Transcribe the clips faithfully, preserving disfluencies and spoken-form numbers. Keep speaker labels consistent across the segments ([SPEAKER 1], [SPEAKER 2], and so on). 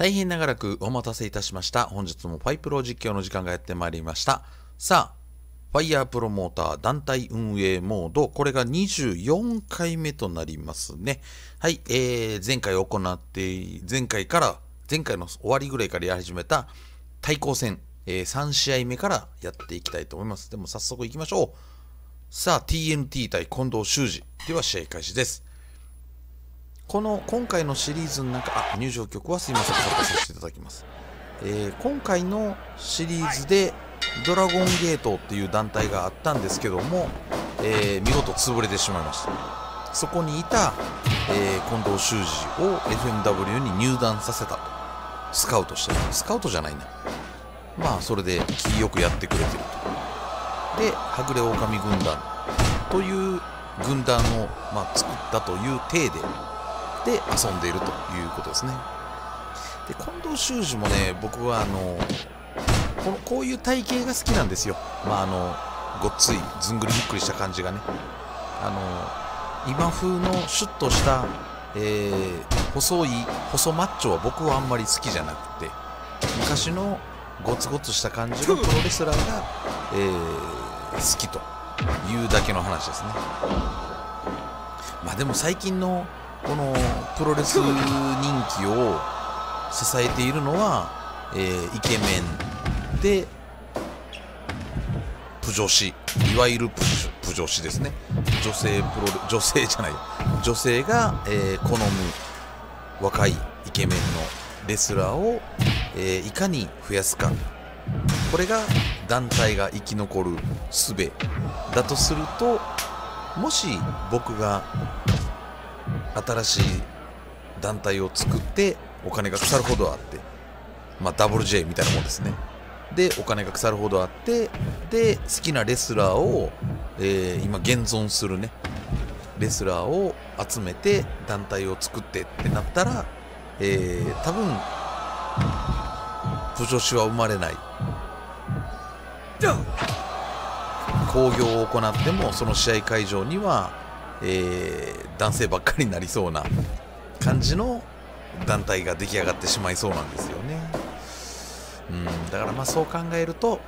[SPEAKER 1] 大変長らくお待たせいたしました。本日もファイプロ実況の時間がやってまいりました。さあ、ファイヤープロモーター団体運営モード、これがにじゅうよんかいめとなりますね。はい、えー、前回行って、前回から、前回の終わりぐらいからやり始めた対抗戦、えー、さんしあいめからやっていきたいと思います。でも早速いきましょう。さあ、ティーエヌティー 対近藤修二。では試合開始です。この今回のシリーズの中、あ、入場曲はすいません、カットさせていただきます。えー、今回のシリーズでドラゴンゲートっていう団体があったんですけども、えー、見事潰れてしまいました。そこにいた、えー、近藤修二を エフエムダブリュー に入団させたと。スカウトしてる。スカウトじゃないな。まあ、それで気よくやってくれてると。で、はぐれ狼軍団という軍団を、まあ、作ったという体で、で遊んでいるということですね。で、近藤修二もね、僕はあのこのこういう体型が好きなんですよ。まああのごっついずんぐりむっくりした感じがね、あの今風のシュッとした、えー、細い細マッチョは僕はあんまり好きじゃなくて、昔のゴツゴツした感じのプロレスラーが、えー、好きというだけの話ですね。まあでも最近のこのプロレス人気を支えているのは、えー、イケメンでプ女子、いわゆるププ女子ですね。女性プロレ女性じゃない女性が、えー、好む若いイケメンのレスラーを、えー、いかに増やすか、これが団体が生き残る術だとすると、もし僕が新しい団体を作ってお金が腐るほどあって、まあ ダブリュージェー みたいなもんですね。でお金が腐るほどあって、で好きなレスラーを、えー、今現存するねレスラーを集めて団体を作ってってなったら、えー、多分プ女子は生まれない。興行を行ってもその試合会場には、えー、男性ばっかりになりそうな感じの団体が出来上がってしまいそうなんですよね。うん、だからまあそう考えると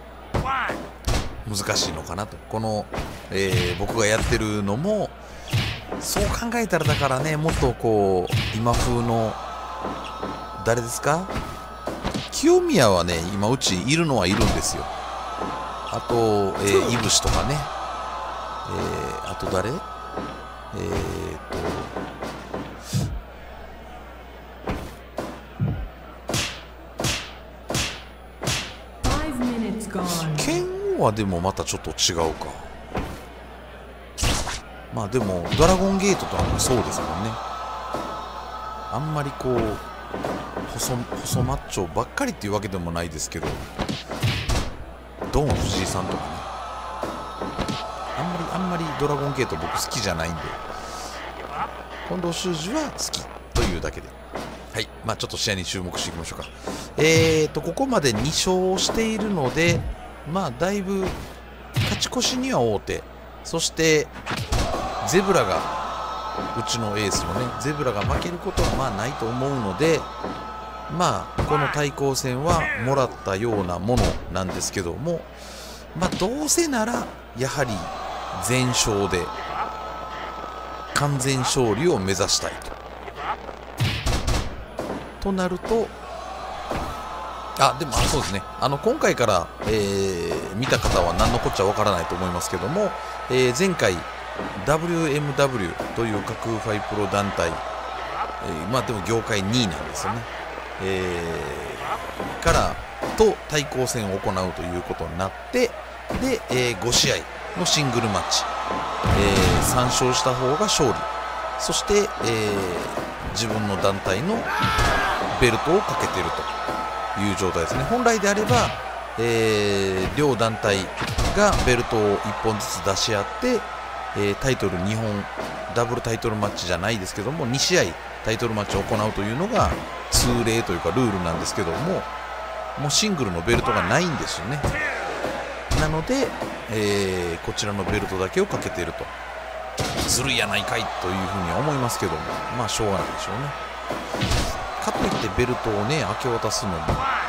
[SPEAKER 1] 難しいのかなと。この、えー、僕がやってるのもそう考えたら、だからね、もっとこう今風の誰ですか、清宮はね今うちいるのはいるんですよ。あと、えー、いぶしとかね、えー、あと誰、えー、っと剣はでもまたちょっと違うか。まあでもドラゴンゲートとかもそうですもんね。あんまりこう細細マッチョばっかりっていうわけでもないですけど、ドン藤井さんとかね、あんまりあんまりドラゴンゲート僕好きじゃないんで、近藤修二は好きというだけで、はい、まあちょっと試合に注目していきましょうか。えーとここまでに勝しているので、まあだいぶ勝ち越しには王手、そしてゼブラがうちのエースのねゼブラが負けることはまあないと思うので、まあこの対抗戦はもらったようなものなんですけども、まあどうせならやはり全勝で完全勝利を目指したいと。となると、あ、でもあそうですね、あの今回から、えー、見た方は何のこっちゃわからないと思いますけども、えー、前回 ダブリューエムダブリュー という架空ファイプロ団体、えー、まあでも業界にいなんですよね、えー、からと対抗戦を行うということになって、で、えー、ごしあいのシングルマッチ、えー、さん勝した方が勝利、そして、えー、自分の団体のベルトをかけているという状態ですね。本来であれば、えー、両団体がベルトをいっぽんずつ出し合って、えー、タイトルにほん、ダブルタイトルマッチじゃないですけどもにしあいタイトルマッチを行うというのが通例というかルールなんですけども、もうシングルのベルトがないんですよね。なので、えー、こちらのベルトだけをかけていると、ずるいやないかいというふうには思いますけども、まあしょうがないでしょうね。 かといってベルトをね明け渡すのも。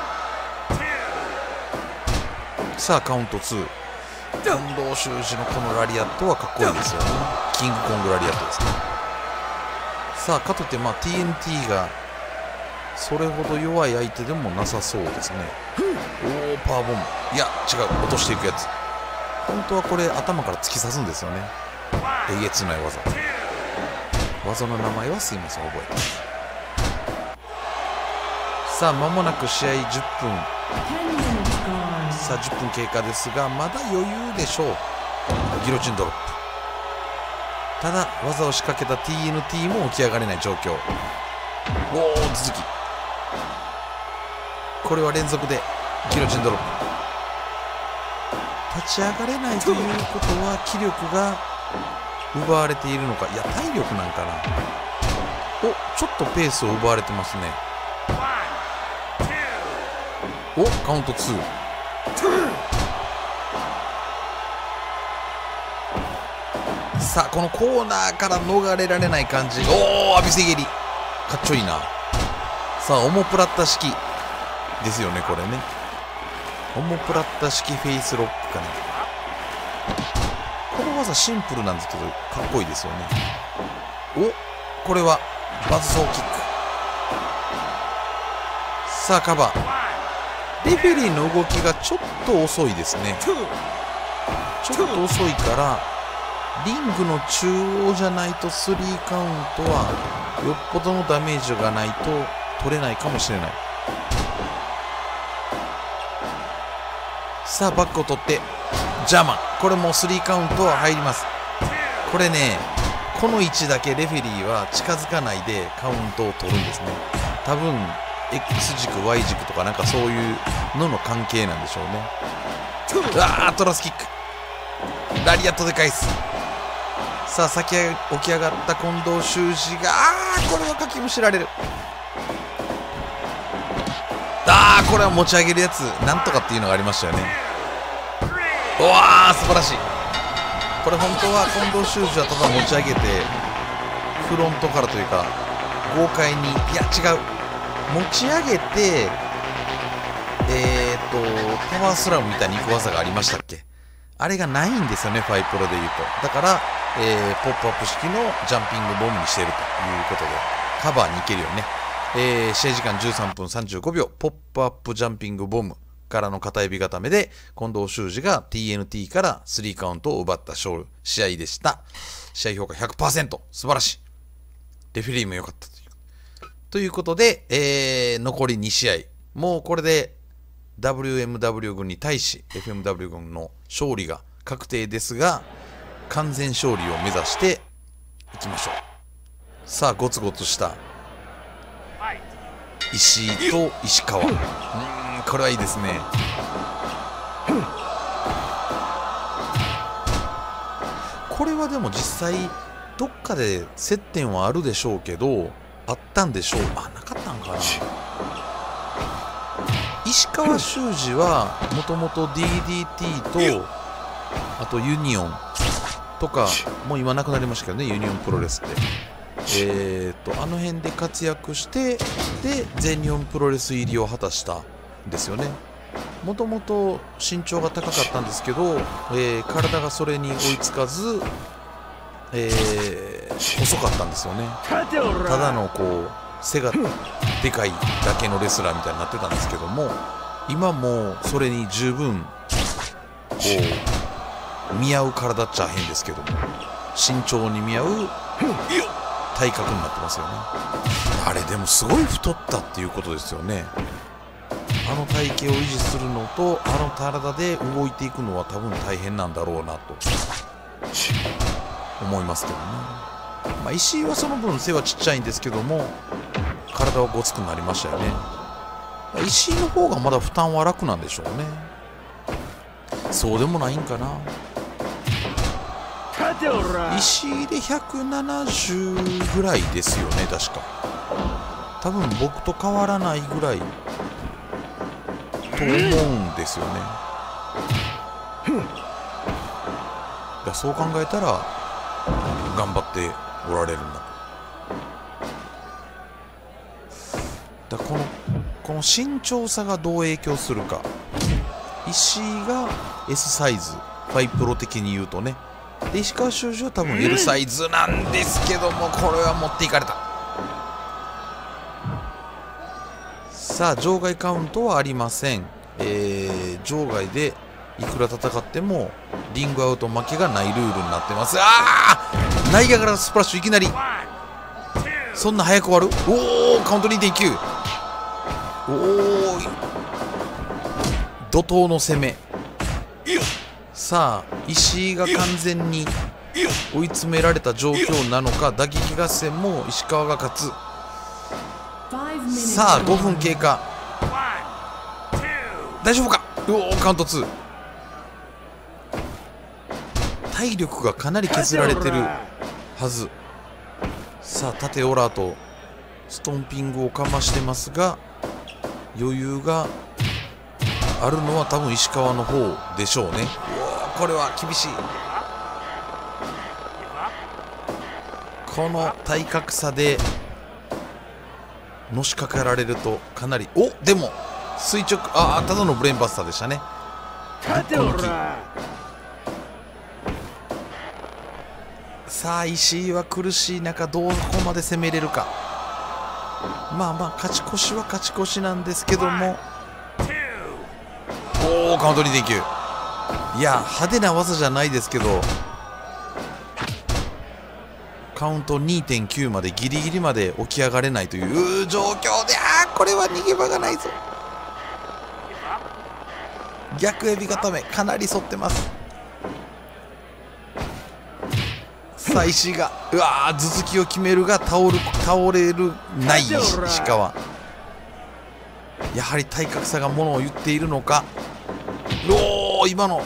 [SPEAKER 1] さあカウントツー。近藤修司のこのラリアットはかっこいいですよね。キングコングラリアットですね。さあかといってまあ ティーエヌティー がそれほど弱い相手でもなさそうですね。おおパワーボム。いや違う、落としていくやつ。本当はこれ頭から突き刺すんですよね。えげつない技。技の名前はすいません覚えて。さあ間もなく試合じゅっぷん。さあじゅっぷん経過ですがまだ余裕でしょう。ギロチンドロップ。ただ技を仕掛けた ティーエヌティー も起き上がれない状況。おお続き。これは連続でギロチンドロップ。立ち上がれないということは気力が奪われているのか。いや体力なんかな。おちょっとペースを奪われてますね。おカウントツー。さあこのコーナーから逃れられない感じ。おお浴びせ蹴りかっちょいいな。さあオモプラッタ式ですよねこれね。オモプラッタ式フェイスロックかね。この技シンプルなんですけどかっこいいですよね。おこれはバズソーキック。さあカバー。レフェリーの動きがちょっと遅いですね。ちょっと遅いからリングの中央じゃないとスリーカウントはよっぽどのダメージがないと取れないかもしれない。さあバックを取ってジャーマン。これもスリーカウントは入ります。これねこの位置だけレフェリーは近づかないでカウントを取るんですね。多分 X 軸 Y 軸とかなんかそういうのの関係なんでしょうね。うわートラスキック。ラリアットで返す。さあ先起き上がった近藤修司があーこれはかきむしられる。あーこれは持ち上げるやつなんとかっていうのがありましたよね。うわー素晴らしい。これ本当は近藤修司はただ持ち上げてフロントからというか豪快に、いや違う、持ち上げてえーっとパワースラムみたいにいく技がありましたっけ。あれがないんですよねファイプロでいうと。だから、えー、ポップアップ式のジャンピングボムにしているということでカバーに行けるようにね。えー、試合時間じゅうさんぷんさんじゅうごびょう。ポップアップジャンピングボムからの片指固めで近藤修司が ティーエヌティー からスリーカウントを奪った勝利試合でした。試合評価 ひゃくパーセント 素晴らしい。レフェリーも良かったという。ということで、えー、残りに試合。もうこれで ダブリューエムダブリュー 軍に対し エフエムダブリュー 軍の勝利が確定ですが、完全勝利を目指していきましょう。さあゴツゴツした石井と石川。うーんこれはいいですね。これはでも実際どっかで接点はあるでしょうけど、あったんでしょう。あ、なかったんかな。石川修司はもともと ディーディーティー とあとユニオンとかもう今なくなりましたけどね、ユニオンプロレスってえーっとあの辺で活躍してで全日本プロレス入りを果たしたんですよね。もともと身長が高かったんですけど、えー、体がそれに追いつかず、えー、細かったんですよね。ただのこう背がでかいだけのレスラーみたいになってたんですけども、今もそれに十分こう見合う体っちゃ変ですけども身長に見合う体格になってますよね。あれでもすごい太ったっていうことですよね。あの体型を維持するのとあの体で動いていくのは多分大変なんだろうなと思いますけどね。まあ、石井はその分背はちっちゃいんですけども体はごつくなりましたよね。石井の方がまだ負担は楽なんでしょうね。そうでもないんかな。石井でひゃくななじゅうぐらいですよね確か。多分僕と変わらないぐらいと思うんですよね。いやそう考えたら頑張っておられるんだと。 だこのこの身長差がどう影響するか。石井が エス サイズ、ファイプロ的に言うとね。で石川修司は多分 エル サイズなんですけども、これは持っていかれた。さあ場外カウントはありません。えー、場外でいくら戦ってもリングアウト負けがないルールになってます。ああ内野からスプラッシュいきなりそんな早く終わる。おおカウント にてんきゅう。 おお怒涛の攻め。さあ石井が完全に追い詰められた状況なのか、打撃合戦も石川が勝つ。さあごふん経過。大丈夫か。おおカウントに。体力がかなり削られてるはず。さあ縦オラーとストンピングをかましてますが、余裕があるのは多分石川の方でしょうね。うわこれは厳しい。この体格差でのしかかられるとかなり。おでも垂直、ああただのブレーンバスターでしたね。さあ石井は苦しい中どこまで攻めれるか。まあまあ勝ち越しは勝ち越しなんですけども、おおカウント にてんきゅう。 いや派手な技じゃないですけどカウント にてんきゅう までギリギリまで起き上がれないという状況で、あーこれは逃げ場がないぞ。逆エビ固めかなり反ってます。さあ石井がうわー頭突きを決めるが倒る倒れるない石川。やはり体格差がものを言っているのか。おお今の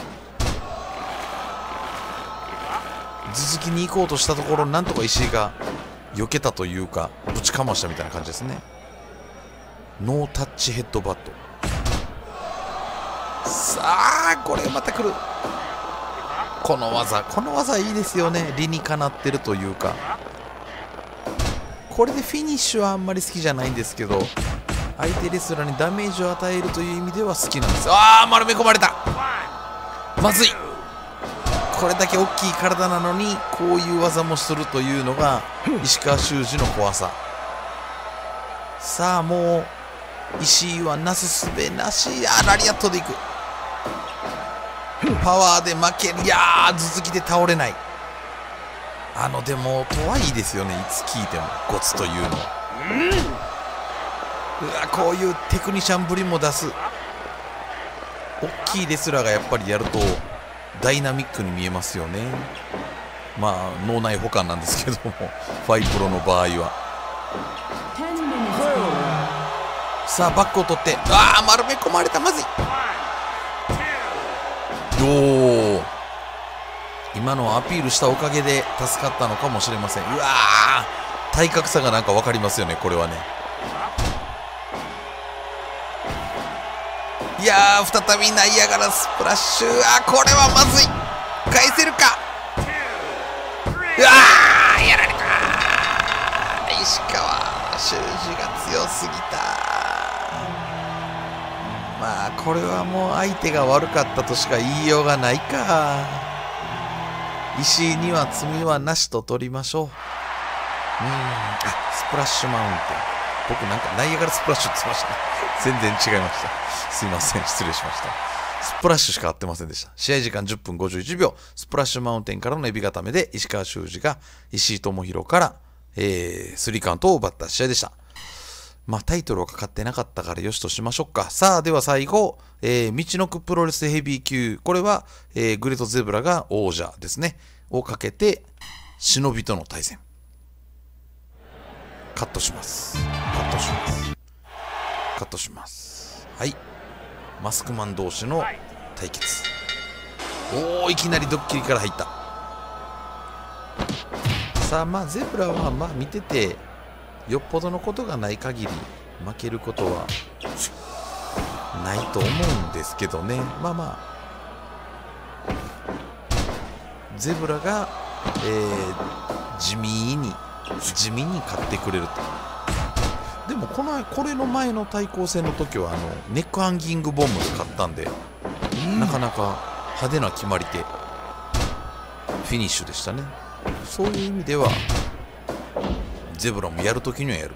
[SPEAKER 1] 頭突きに行こうとしたところなんとか石井が避けたというかぶちかましたみたいな感じですね。ノータッチヘッドバット。さあこれまた来る。この技この技いいですよね。理にかなってるというか、これでフィニッシュはあんまり好きじゃないんですけど相手レスラーにダメージを与えるという意味では好きなんです。ああ丸め込まれた。まずい。これだけ大きい体なのにこういう技もするというのが石川修司の怖さ。さあもう石井はなすすべなし。あラリアットでいく。パワーで負ける。いやー頭突きで倒れない。あのでもとはいいですよね。いつ聞いてもゴツというの。うわこういうテクニシャンぶりも出す。大きいレスラーがやっぱりやるとダイナミックに見えますよね。まあ脳内補完なんですけどもファイプロの場合は。さあバックを取ってああ丸め込まれた。まずい。おお今のはアピールしたおかげで助かったのかもしれません。うわー体格差がなんか分かりますよねこれはね。いやー再びナイアガラスプラッシュ。あこれはまずい。返せるか。うわーやられた。石川修司が強すぎた。まあこれはもう相手が悪かったとしか言いようがないか。石井には罪はなしと取りましょう。うーんあスプラッシュマウンテン。僕なんかナイアガラスプラッシュって言ってましたね。全然違いました。すいません失礼しました。スプラッシュしか合ってませんでした。試合時間じゅっぷんごじゅういちびょう。スプラッシュマウンテンからのエビ固めで石川修司が石井智弘から、えー、スリーカウントを奪った試合でした。まあタイトルはかかってなかったからよしとしましょうか。さあでは最後、えー、道のくプロレスヘビー級。これは、えー、グレートゼブラが王者ですねをかけて忍びとの対戦。カットしますカットしますカットします。はいマスクマン同士の対決。おおいきなりドッキリから入った。さあまあゼブラはまあ見ててよっぽどのことがない限り負けることはないと思うんですけどね。まあまあゼブラが、えー、地味に地味に勝ってくれると。 でもこのこれの前の対抗戦の時はあのネックハンギングボムで勝ったんで、うん、なかなか派手な決まり手フィニッシュでしたね。そういう意味ではゼブラもやるときにはやる。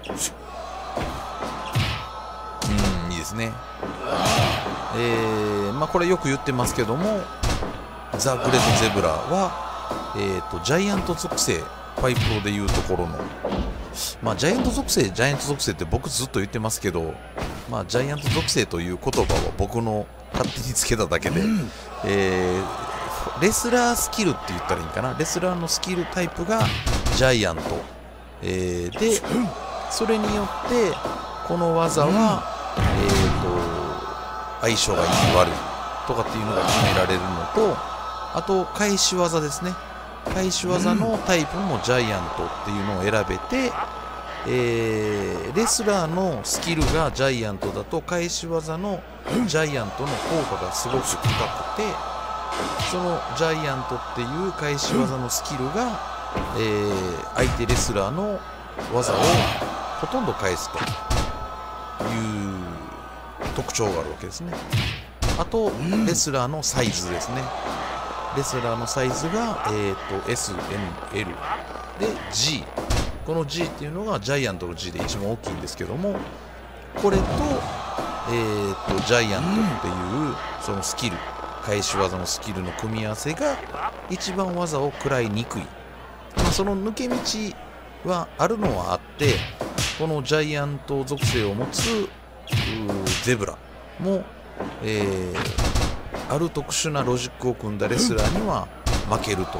[SPEAKER 1] うん、いいですね。えー、まあこれよく言ってますけども、ザ・グレート・ゼブラは、えーと、ジャイアント属性、ファイプロでいうところの、まあジャイアント属性、ジャイアント属性って僕ずっと言ってますけど、まあジャイアント属性という言葉は僕の勝手につけただけで、うん、えー、レスラースキルって言ったらいいかな、レスラーのスキルタイプがジャイアント、えー、で、それによってこの技は、うん、えーと相性がいい悪いとかっていうのが決められるのと、あと返し技ですね。返し技のタイプもジャイアントっていうのを選べて、えー、レスラーのスキルがジャイアントだと返し技のジャイアントの効果がすごく高くて、そのジャイアントっていう返し技のスキルが、えー、相手レスラーの技をほとんど返すという特徴があるわけですね。あとレスラーのサイズですね。レスラーのサイズが、えー、と エスエヌエル で G、 この G っていうのがジャイアントの G で一番大きいんですけども、これと、えー、とジャイアントっていうそのスキル、返し技のスキルの組み合わせが一番技を食らいにくい、まあ、その抜け道はあるのはあって、このジャイアント属性を持つゼブラも、えーある特殊なロジックを組んだレスラーには負けると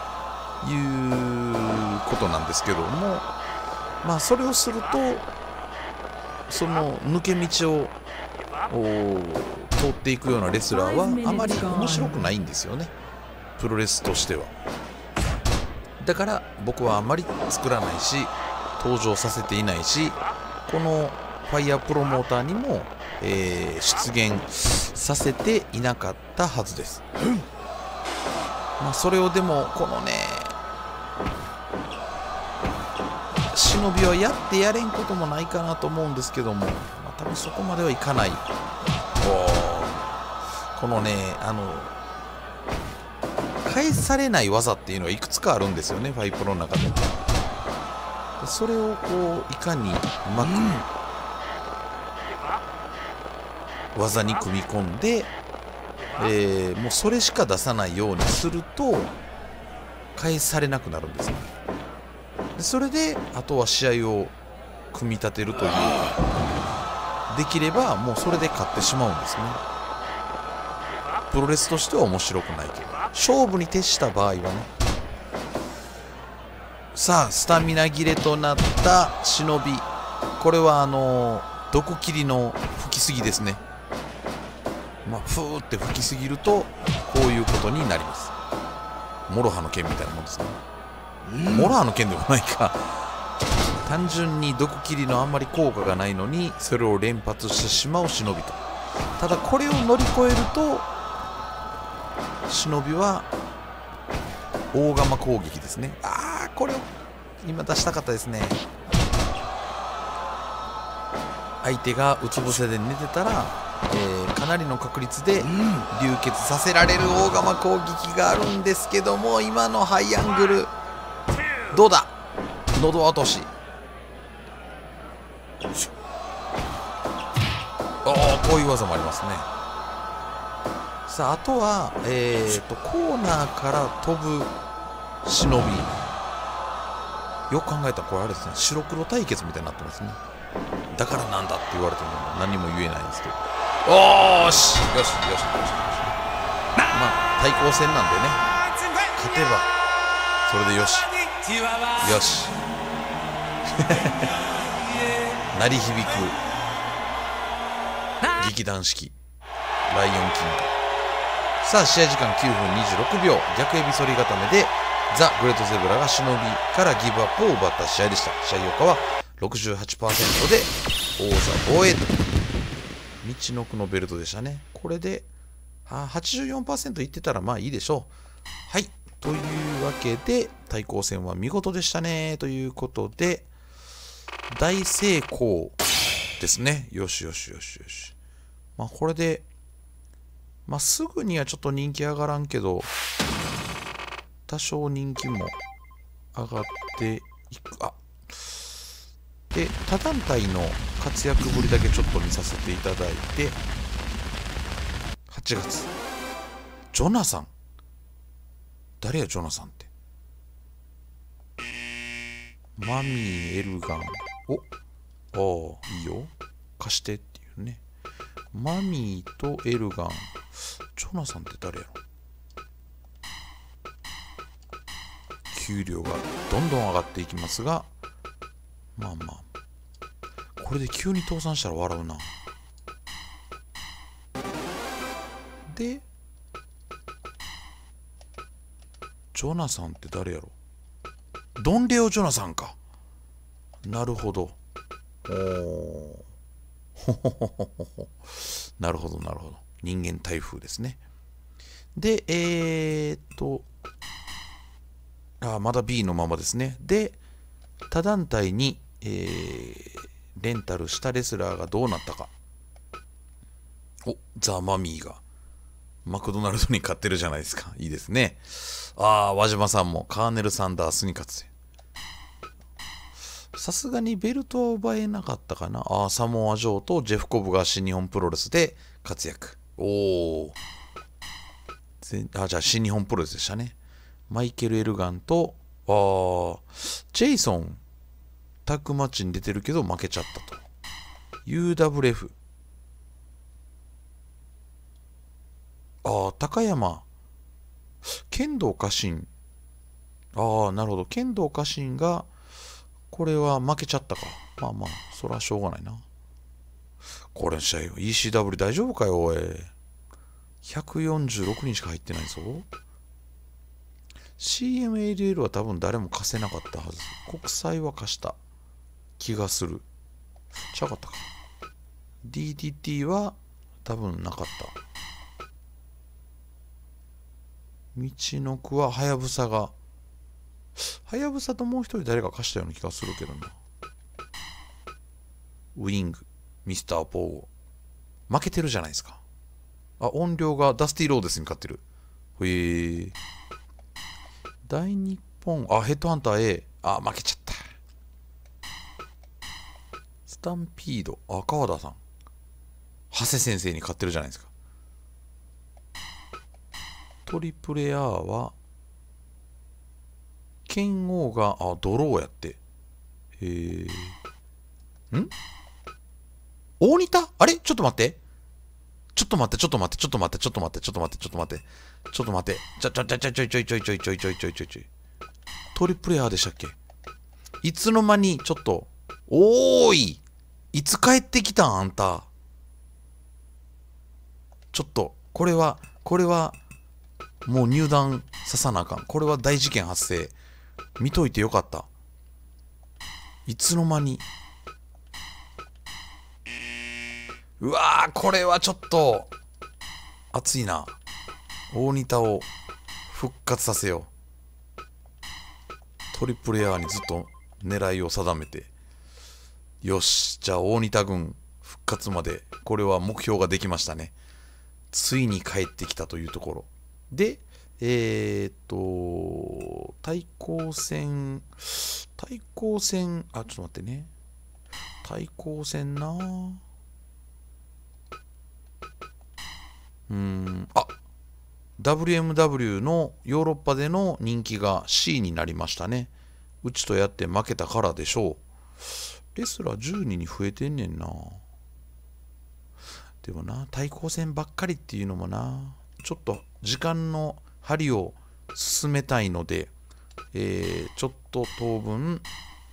[SPEAKER 1] いうことなんですけども、まあそれをするとその抜け道を通っていくようなレスラーはあまり面白くないんですよね、プロレスとしては。だから僕はあまり作らないし登場させていないし、このファイヤープロモーターにも、えー、出現させていなかったはずです。まあそれをでもこのね忍びはやってやれんこともないかなと思うんですけども、まあ、多分そこまではいかない。このねあの返されない技っていうのがいくつかあるんですよね、ファイプロの中で。それをこういかにうまく、うん技に組み込んで、えー、もうそれしか出さないようにすると返されなくなるんですね。でそれであとは試合を組み立てるというか、できればもうそれで勝ってしまうんですね。プロレスとしては面白くないけど、勝負に徹した場合はね。さあスタミナ切れとなった忍び、これはあのー、毒切りの吹きすぎですね。まあ、ふーって吹きすぎるとこういうことになります。モロハの剣みたいなもんですね。モロハの剣でもないか単純に毒切りのあんまり効果がないのにそれを連発してしまう忍びと。ただこれを乗り越えると忍びは大釜攻撃ですね。ああこれを今出したかったですね。相手がうつ伏せで寝てたら、えー、かなりの確率で流血させられる大釜攻撃があるんですけども、今のハイアングルどうだ、喉落とし、おーこういう技もありますね。さああとは、えー、とコーナーから飛ぶ忍び、よく考えたらこれあれですね、白黒対決みたいになってますね。だからなんだって言われても何も言えないんですけど、おーしよしよしよしよし、まあ対抗戦なんでね、勝てばそれでよしよし鳴り響く劇団四季ライオンキング。さあ試合時間きゅうふんにじゅうろくびょう、逆エビ反り固めでザ・グレートゼブラが忍びからギブアップを奪った試合でした。試合評価は ろくじゅうはちパーセント で王座防衛と、道のくのベルトでしたね。これではちじゅうよんパーセント いってたらまあいいでしょう。はい、というわけで対抗戦は見事でしたねということで大成功ですね。よしよしよしよし。まあこれで、まあすぐにはちょっと人気上がらんけど、多少人気も上がっていく。あ、で、他団体の活躍ぶりだけちょっと見させていただいて、はちがつ、ジョナサン。誰やジョナサンって。マミー、エルガン。お、ああ、いいよ。貸してっていうね。マミーとエルガン。ジョナサンって誰やろ。給料がどんどん上がっていきますが、まあまあ。これで急に倒産したら笑うな。で、ジョナサンって誰やろ。ドンレオ・ジョナサンか。なるほど。おー。ほほほほほほ。なるほど、なるほど。人間台風ですね。で、えー、っと、あ、まだ B のままですね。で、他団体に、えー、レンタルしたレスラーがどうなったか。お、ザ・マミーがマクドナルドに勝ってるじゃないですか。いいですね。ああ、輪島さんもカーネル・サンダースに勝つ。さすがにベルトは奪えなかったかな。ああ、サモア・ジョーとジェフ・コブが新日本プロレスで活躍。おお。あ、じゃあ新日本プロレスでしたね。マイケル・エルガンと、あージェイソン、タッグマッチに出てるけど負けちゃったと。ユーダブリューエフ。ああ、高山、剣道家臣。ああ、なるほど。剣道家臣が、これは負けちゃったか。まあまあ、それはしょうがないな。これの試合、イーシーダブリュー 大丈夫かよ、おい。ひゃくよんじゅうろくにんしか入ってないぞ。シーエムエーディーエル は多分誰も貸せなかったはず。国際は貸した気がする。ちゃうかったか。ディーディーティー は多分なかった。道のくははやぶさが、はやぶさともう一人誰か貸したような気がするけどな。ウィング、ミスターポーゴ。負けてるじゃないですか。あ、音量がダスティーローデスに勝ってる。へえ。大日本、あ、ヘッドハンター A。あ、負けちゃった。スタンピード、あ、川田さん。長谷先生に勝ってるじゃないですか。トリプル A は、剣王が、あ、ドローやって。へえ。ん大仁田あれちょっと待って。ちょっと待って、ちょっと待って、ちょっと待って、ちょっと待って、ちょっと待って、ちょっと待って、ちょっと待って、ちょちょちょちょちょちょちょちょちょちょちょちょちょちょトリプル A でしたっけ。いつの間に、ちょっと、おーいいつ帰ってきたんあんた。ちょっと、これは、これは、もう入団ささなあかん。これは大事件発生。見といてよかった。いつの間に。うわー、これはちょっと、熱いな。大仁田を復活させよう。トリプルエアーにずっと狙いを定めて。よし、じゃあ大仁田軍復活まで、これは目標ができましたね。ついに帰ってきたというところ。で、えー、っと、対抗戦、対抗戦、あ、ちょっと待ってね。対抗戦なぁ。うーん、あ、ダブリューエムダブリュー のヨーロッパでの人気が C になりましたね。うちとやって負けたからでしょう。レスラーじゅうにんに増えてんねんな。でもな、対抗戦ばっかりっていうのもな、ちょっと時間の針を進めたいので、えー、ちょっと当分、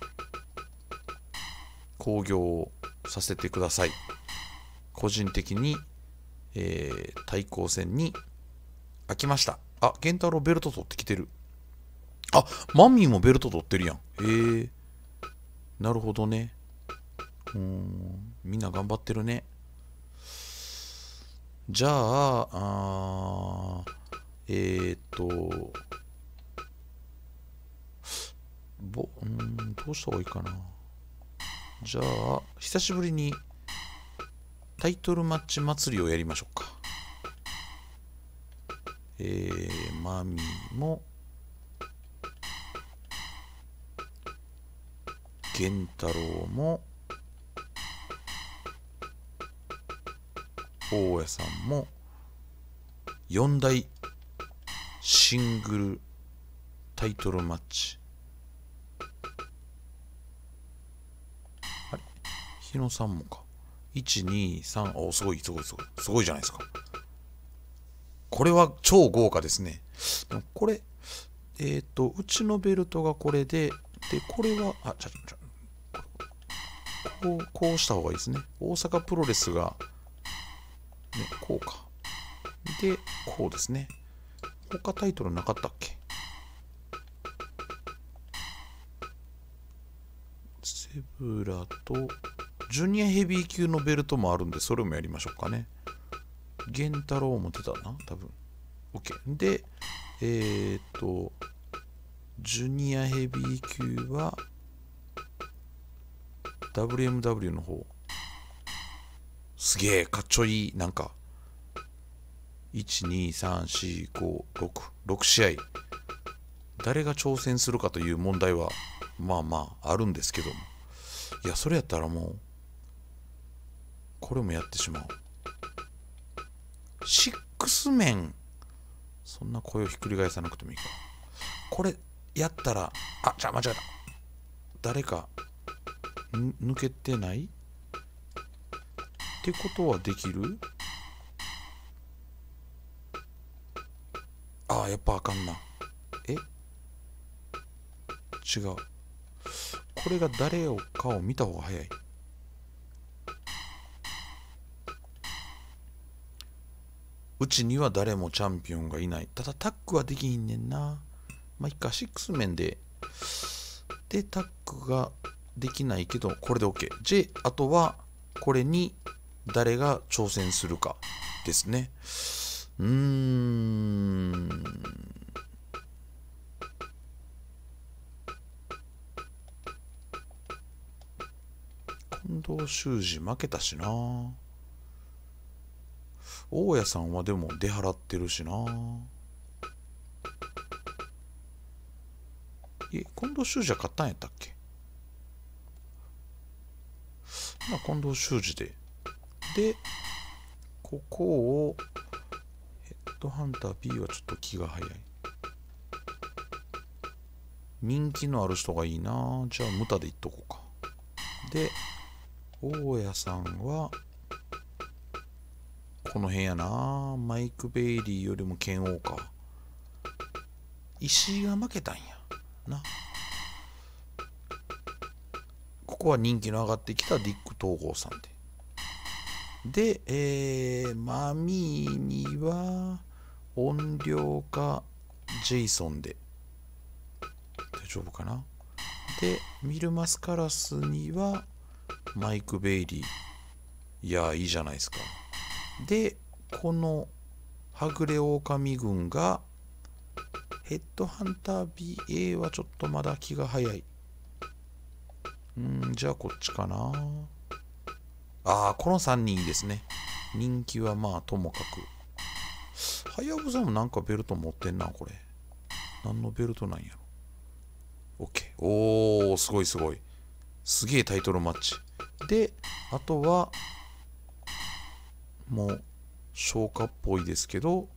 [SPEAKER 1] 興行をさせてください。個人的に、えー、対抗戦に飽きました。あ、健太郎ベルト取ってきてる。あ、マミーもベルト取ってるやん。へえー。なるほどね。うーん、みんな頑張ってるね。じゃあ、あえー、っと、ぼ、うん、どうした方がいいかな。じゃあ、久しぶりにタイトルマッチ祭りをやりましょうか。えー、マミも源太郎も大家さんもよん大シングルタイトルマッチ。あれ日野さんもか。いち、に、さん、お、すごいすごいすごいすごいじゃないですか。これは超豪華ですね。でもこれえっ、ー、とうちのベルトがこれで、でこれはあちゃちゃこうこうした方がいいですね。大阪プロレスがねこうか。でこうですね。他タイトルなかったっけ？セブラとジュニアヘビー級のベルトもあるんで、それもやりましょうかね。源太郎も出たな多分。 OK でえっ、ー、とジュニアヘビー級は ダブリューエムダブリュー の方、すげえかっちょいい。なんかいち、に、さん、よん、ご、ろく、ろく試合誰が挑戦するかという問題はまあまああるんですけども、いやそれやったらもうこれもやってしまう。シックスメン、そんな声をひっくり返さなくてもいいか。これやったら、あ、じゃあ間違えた。誰か抜けてないってことはできる？ああ、やっぱあかんな。え？違う。これが誰かを見た方が早い。うちには誰もチャンピオンがいない。ただタッグはできひんねんな。まあいっか、シックスメンで。で、タッグができないけど、これで OK。じゃあ、あとは、これに誰が挑戦するかですね。うーん。近藤修二負けたしな。大家さんはでも出払ってるしな。え、近藤修二は勝ったんやったっけ？まあ近藤修二で。で、ここを、ヘッドハンター B はちょっと気が早い。人気のある人がいいな。じゃあ、ムタでいっとこうか。で、大家さんは、この辺やな。マイク・ベイリーよりも剣王か。石井が負けたんやな。ここは人気の上がってきたディック東郷さんで。で、えー、マミーには音量かジェイソンで大丈夫かな。で、ミルマスカラスにはマイク・ベイリー。いや、いいじゃないですか。で、このはぐれ狼軍がヘッドハンター ビーエー はちょっとまだ気が早い。うん、じゃあこっちかな。ああ、このさんにんいいですね。人気はまあともかく。はやぶさもなんかベルト持ってんな、これ。何のベルトなんやろ。OK。おー、すごいすごい。すげえタイトルマッチ。で、あとは、もう、消化っぽいですけど、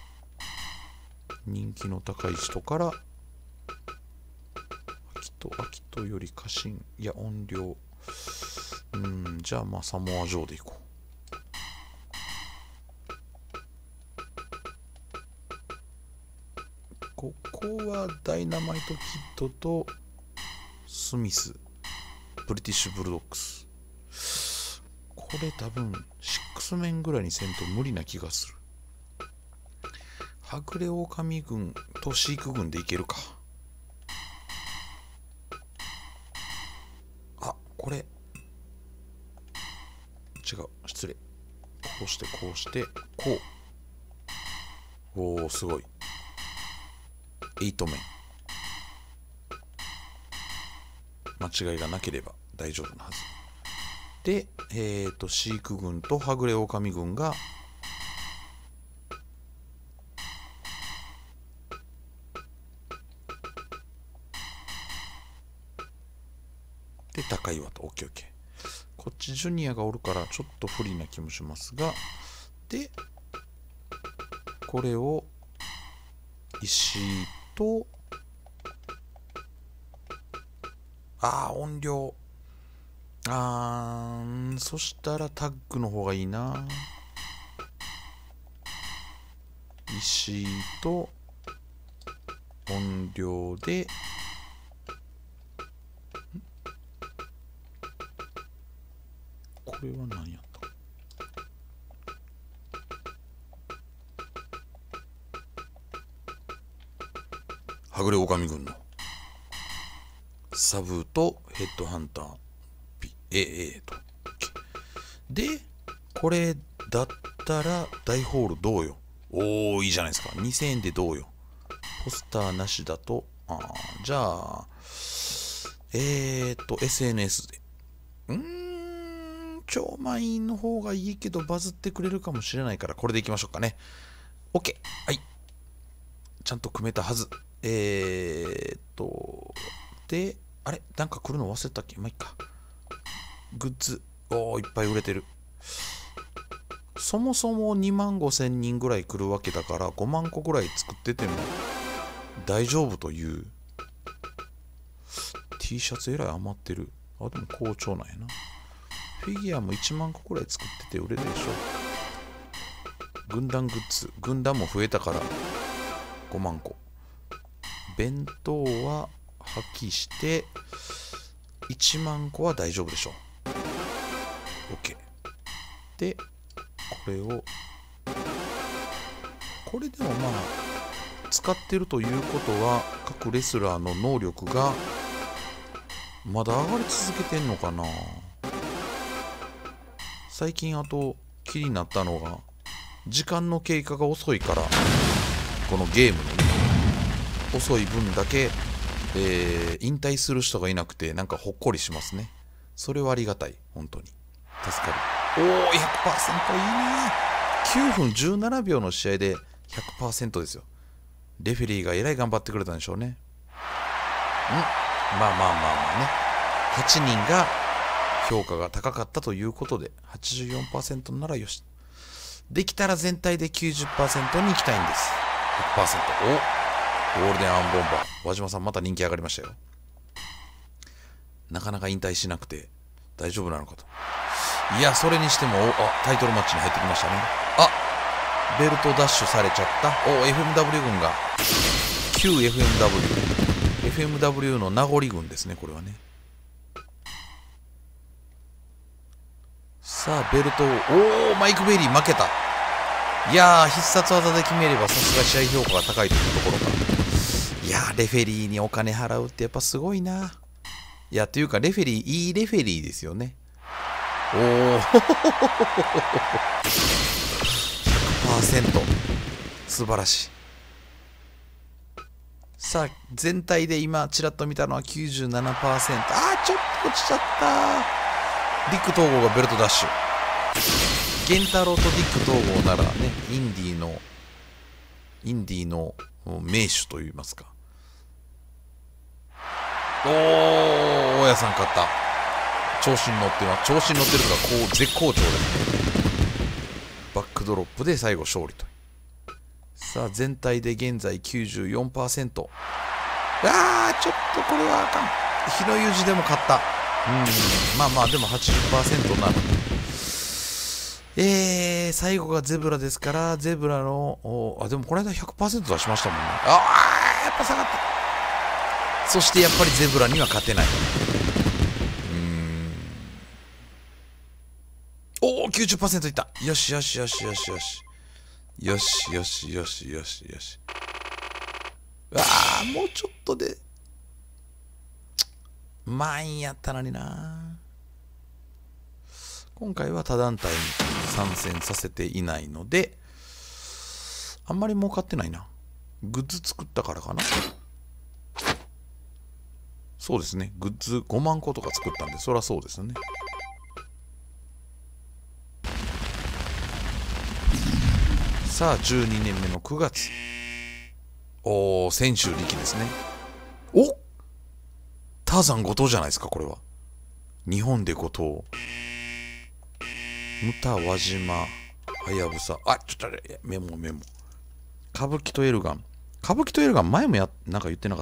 [SPEAKER 1] 人気の高い人から、秋と秋とより過信、いや、音量。うん、じゃあまあサモア上でいこう。ここはダイナマイトキッドとスミス、ブリティッシュブルドッグス。これ多分シックスメンぐらいにせんと無理な気がする。はぐれ狼軍と飼育軍でいけるか。あ、これ違う、失礼。こうしてこうしてこう。おお、すごい。エイト面。間違いがなければ大丈夫なはず。 で、えっと、飼育軍とはぐれ狼軍が、で、高岩と、オッケーオッケー。こっちジュニアがおるからちょっと不利な気もしますが、で、これを石井と、ああ、音量。あー、そしたらタッグの方がいいな。石井と音量で、これは何やったはぐれ狼軍のサブとヘッドハンター ピエーエー と。で、これだったら大ホールどうよ。おー、いいじゃないですか。にせんえんでどうよ。ポスターなしだと、あー、じゃあ、えーっと、エスエヌエス で。うーん、超満員の方がいいけどバズってくれるかもしれないから、これでいきましょうかね。OK。はい。ちゃんと組めたはず。えーっと、で、あれなんか来るの忘れたっけ。まあ、いっか。グッズ。おー、いっぱい売れてる。そもそもにまんごせんにんぐらい来るわけだから、ごまんこぐらい作ってても大丈夫という。T シャツえらい余ってる。あ、でも好調なんやな。フィギュアもいちまんこぐらい作ってて売れるでしょ。軍団グッズ。軍団も増えたからごまんこ。弁当は破棄していちまんこは大丈夫でしょう。OK。で、これを、これでもまあ、使ってるということは、各レスラーの能力がまだ上がり続けてんのかな。最近あと気になったのが、時間の経過が遅いから、このゲームのね、遅い分だけ、えー、引退する人がいなくて、なんかほっこりしますね。それはありがたい、本当に。助かる。おー、ひゃくパーセント いいな。きゅうふんじゅうななびょうの試合で ひゃくパーセント ですよ。レフェリーがえらい頑張ってくれたんでしょうね。んまあまあまあまあね。はちにんが評価が高かったということで、はちじゅうよんパーセント ならよし。できたら全体で きゅうじゅっパーセント に行きたいんです。ひゃくパーセント。お、ゴールデンアンボンバー。輪島さんまた人気上がりましたよ。なかなか引退しなくて大丈夫なのかと。いや、それにしても、あ、タイトルマッチに入ってきましたね。あ、ベルトダッシュされちゃった。お、エフエムダブリュー 軍が。旧 エフエムダブリュー。エフエムダブリュー の名残軍ですね、これはね。さあ、ベルトを、おー、マイク・ベリー負けた。いやー、必殺技で決めればさすが試合評価が高いというところか。いやー、レフェリーにお金払うってやっぱすごいな。いや、というか、レフェリー、いいレフェリーですよね。おー、ひゃくパーセント。素晴らしい。さあ、全体で今、ちらっと見たのは きゅうじゅうななパーセント。あー、ちょっと落ちちゃった。ディック統合がベルトダッシュ。ゲンタロウとディック統合ならね、インディーの、インディーの名手といいますか。おー、大家さん勝った。調子に乗ってます。調子に乗ってるとか、こう、絶好調ですね。バックドロップで最後勝利と。さあ、全体で現在 きゅうじゅうよんパーセント。あー、ちょっとこれはあかん。日の裕二でも勝った。うん、まあまあ、でも はちじゅっパーセント なので。えー、最後がゼブラですから、ゼブラの、あ、でもこの間 ひゃくパーセント 出しましたもんね。あー、やっぱ下がった。そしてやっぱりゼブラには勝てない。うーん。おー、きゅうじゅっパーセント いった。よしよしよしよしよし。よしよしよしよしよし。あー、もうちょっとで。満員やったのにな。今回は他団体に参戦させていないので、あんまり儲かってないな。グッズ作ったからかな。そうですね。グッズごまんことか作ったんで、そりゃそうですよね。 さあじゅうにねんめのくがつ。おお、泉州力ですね。お、ターザン後藤じゃないですか、これは。日本で後藤。ムタ、輪島、はやぶさ。あ、ちょっとあれ、メモメモ。歌舞伎とエルガン。歌舞伎とエルガン前もや、なんか言ってなかった？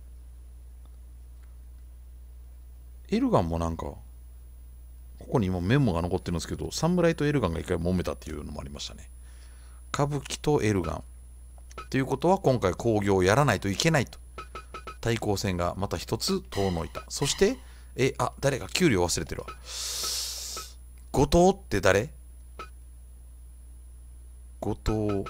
[SPEAKER 1] エルガンもなんか、ここに今メモが残ってるんですけど、侍とエルガンが一回揉めたっていうのもありましたね。歌舞伎とエルガン。ということは今回興行をやらないといけないと。対抗戦がまた一つ遠のいた。そして、え、あ、誰か給料忘れてるわ。後藤って誰？後藤。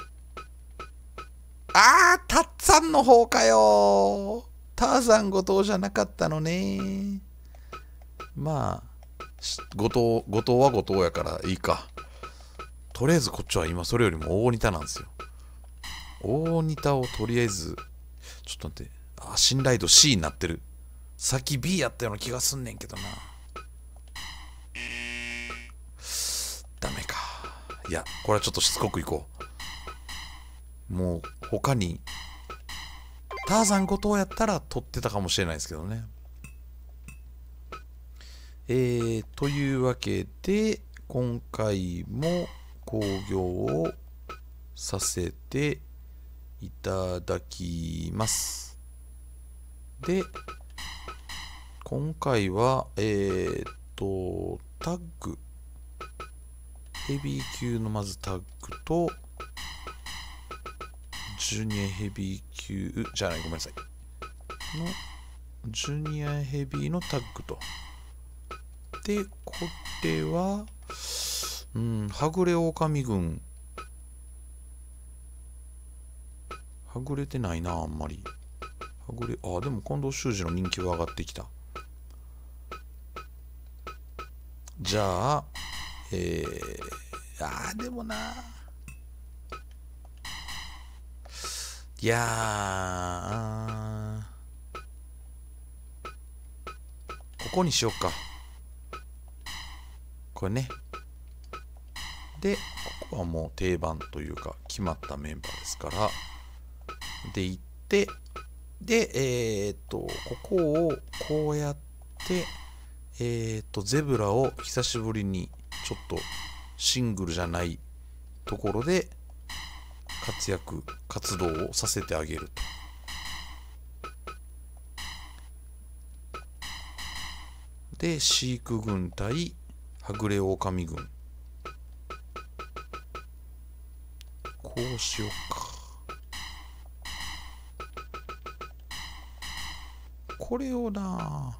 [SPEAKER 1] あー、タッツァンの方かよ。ターザン後藤じゃなかったのね。まあ、後藤、後藤は後藤やからいいか。とりあえずこっちは今それよりも大仁田なんですよ。大仁田をとりあえず、ちょっと待って。あ、信頼度 C になってる。さっき B やったような気がすんねんけどな。ダメか。いや、これはちょっとしつこくいこう。もう他にターザン後藤やったら取ってたかもしれないですけどね。えー、というわけで今回も興行をさせていただきます。で、今回はえー、っとタッグ、ヘビー級のまずタッグとジュニアヘビー級じゃない、ごめんなさいのジュニアヘビーのタッグと。で、これはうん、はぐれ狼軍、はぐれてないな、あんまり。はぐれ、あ、でも近藤修二の人気は上がってきた。じゃあ、えー、あー、でもな、いやー、ここにしよっか。これね。で、ここはもう定番というか、決まったメンバーですから。で、行って、で、えー、っと、ここをこうやって、えー、っと、ゼブラを久しぶりに、ちょっとシングルじゃないところで、活躍、活動をさせてあげると。で、飼育軍対はぐれ狼軍。こうしようか。これをな、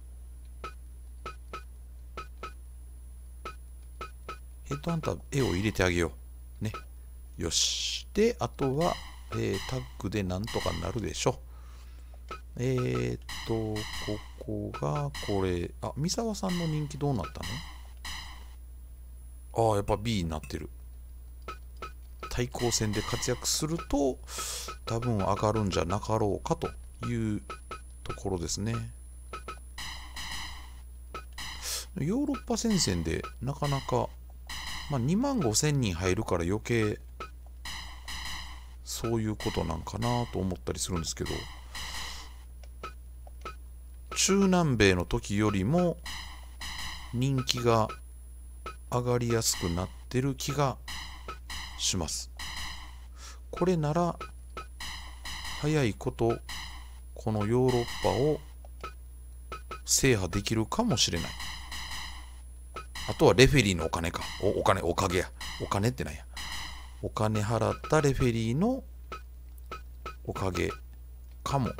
[SPEAKER 1] ヘッドハンター絵を入れてあげよう。ね。よし。で、あとは、えー、タッグでなんとかなるでしょう。えー、っと、ここが、これ、あ、三沢さんの人気どうなったの？ああ、やっぱ B になってる。対抗戦で活躍すると、多分上がるんじゃなかろうかというところですね。ヨーロッパ戦線でなかなか、まあ、にまんごせんにん入るから余計そういうことなんかなと思ったりするんですけど、中南米の時よりも人気が上がりやすくなってる気がします。これなら早いことこのヨーロッパを制覇できるかもしれない。あとはレフェリーのお金か。お、お金、おかげや。お金ってなんや。お金払ったレフェリーのおかげかも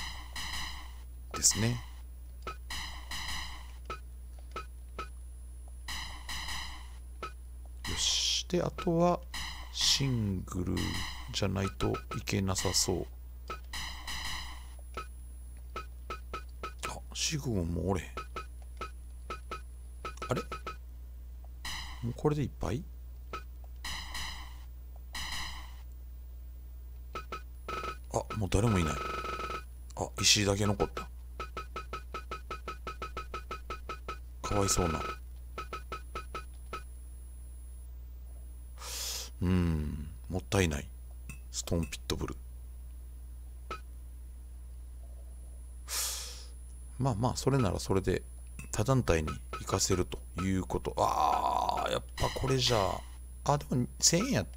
[SPEAKER 1] ですね。よし。で、あとはシングルじゃないといけなさそう。あ、シグモンもおれへん。あれ？もうこれでいっぱい？あ、もう誰もいない。あ、石井だけ残った。かわいそうな。 うん、もったいない。ストーンピットブル。まあまあ、それならそれで他団体に行かせるということ。ああ、やっぱこれじゃあ、あ、でもせんえんやって、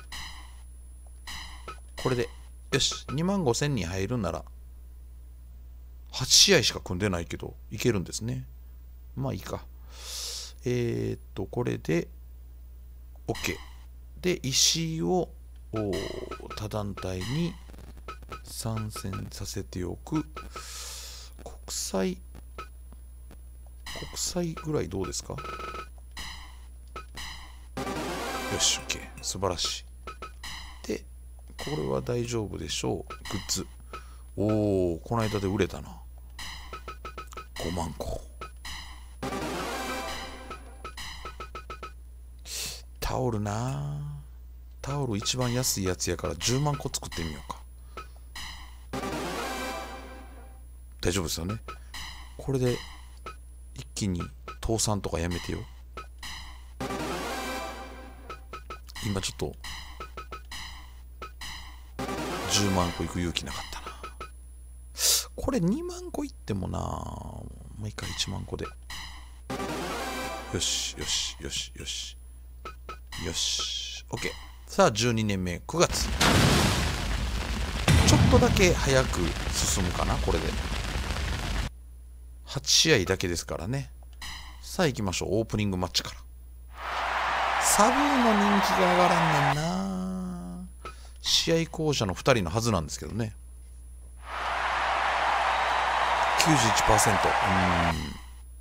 [SPEAKER 1] これで、よし、にまんごせんにん入るなら、はち試合しか組んでないけど、いけるんですね。まあいいか。えー、っと、これで、OK。で、石井を他団体に参戦させておく。国際、国際ぐらいどうですか？よし、OK。素晴らしい。で、これは大丈夫でしょう。グッズ。おー、この間で売れたな。ごまんこ。タオルな。タオル一番安いやつやからじゅうまんこ作ってみようか。大丈夫ですよね。これで一気に倒産とかやめてよ。今ちょっとじゅうまんこいく勇気なかったな。これにまんこいってもな、もう一回いちまんこで。よしよしよしよしよし OK。 さあじゅうにねんめくがつ、ちょっとだけ早く進むかな。これではち試合だけですからね。さあ行きましょう。オープニングマッチから。サブの人気が上がらんねんな。試合巧者のふたりのはずなんですけどね。きゅうじゅういちパーセント。うーん。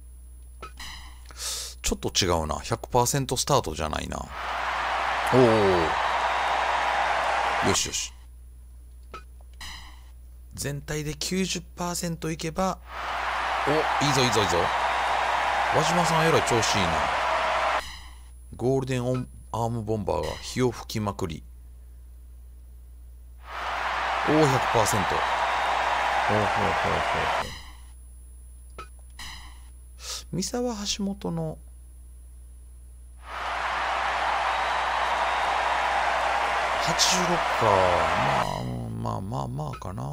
[SPEAKER 1] ちょっと違うな。ひゃくパーセント スタートじゃないな。おお。よしよし。全体で きゅうじゅっパーセント いけば、お、いいぞいいぞいいぞ。輪島さんえらい調子いいな。ゴールデンオンアームボンバーが火を吹きまくり。おお、ひゃくパーセント。ほうほうほうほうほう。三沢橋本のはちじゅうろくか。まあまあまあまあかな。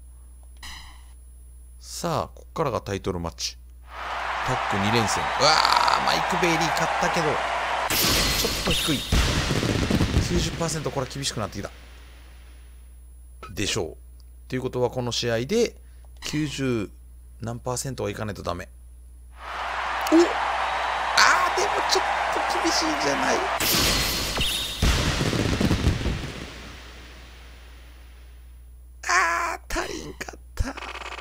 [SPEAKER 1] さあ、こっからがタイトルマッチ。タッグに連戦。うわー、マイク・ベイリー勝ったけど、ちょっと低い。きゅうじゅっパーセント、これは厳しくなってきた。でしょう。ということは、この試合できゅうじゅう何パーセントはいかないとダメ。お、あー、でもちょっと厳しいんじゃない。あー、足りんかった。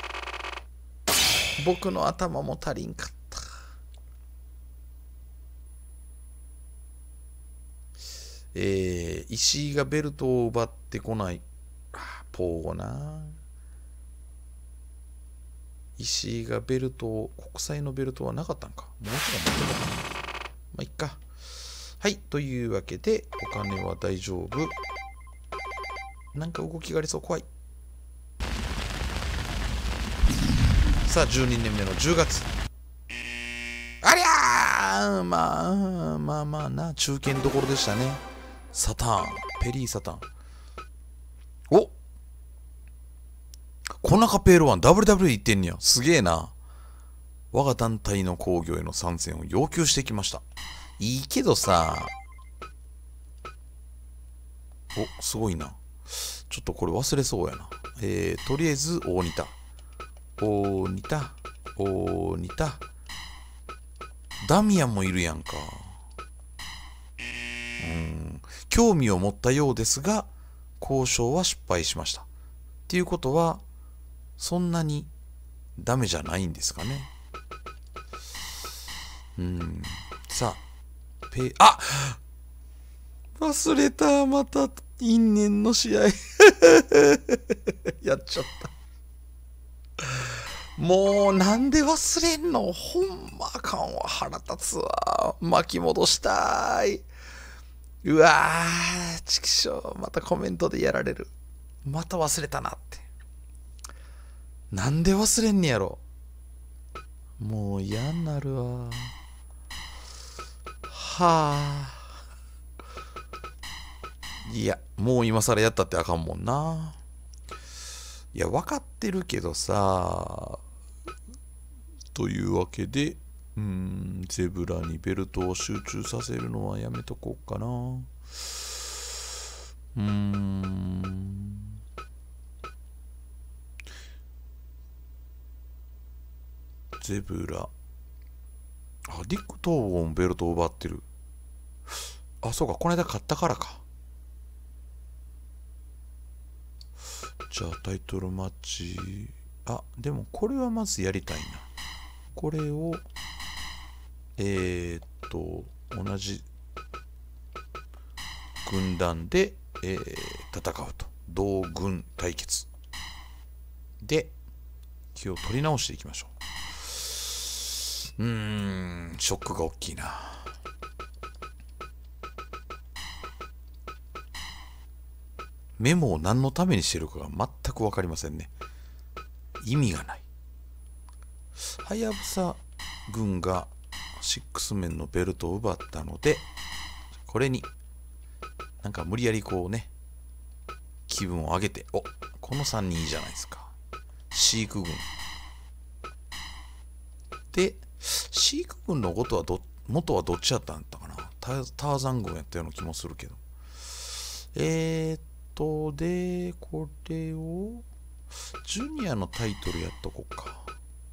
[SPEAKER 1] 僕の頭も足りんかった。えー、石井がベルトを奪ってこない。あ、ポーゴな。石井がベルトを、国際のベルトはなかったんか。もう一度持ってたかな。まあ、いっか。はい。というわけで、お金は大丈夫。なんか動きがありそう。怖い。さあ、じゅうにねんめのじゅうがつ。ありゃー、まあ、まあまあな、中堅どころでしたね。サターン、ペリーサターン。お、コナカペールワン ダブリューダブリューイー 行ってんねや。すげえな。我が団体の興行への参戦を要求してきました。いいけどさ。お、すごいな。ちょっとこれ忘れそうやな。えー、とりあえず、大仁田。大仁田。大仁田。ダミアンもいるやんか。うん。興味を持ったようですが、交渉は失敗しました。っていうことは、そんなにダメじゃないんですかね。うん。さあ、ペ、あ、忘れた。また因縁の試合。やっちゃった。もうなんで忘れんの。ほんまあかんわ。腹立つわ。巻き戻したい。うわー、ちくしょう。またコメントでやられる。また忘れたなって。なんで忘れんねやろ。もう嫌になるわ。はあ。 いや、もう今更やったってあかんもんな。いや、分かってるけどさ。というわけで、うーん、ゼブラにベルトを集中させるのはやめとこうかな。うーん。ゼブラ。あ、ディック・トーボンベルトを奪ってる。あ、そうか、この間勝ったからか。じゃあタイトルマッチ。あ、でもこれはまずやりたいな。これを、えー、っと、同じ軍団で、えー、戦うと。同軍対決。で、気を取り直していきましょう。うーん、ショックが大きいな。メモを何のためにしてるかが全く分かりませんね。意味がない。はやぶさ軍がシックスメンのベルトを奪ったので、これになんか無理やりこうね、気分を上げて、お、このさんにんいいじゃないですか。シーク軍。で、シーク軍のことはど元はどっちやったんだったかな。タターザン軍やったような気もするけど。えーっと、で、これを、ジュニアのタイトルやっとこうか。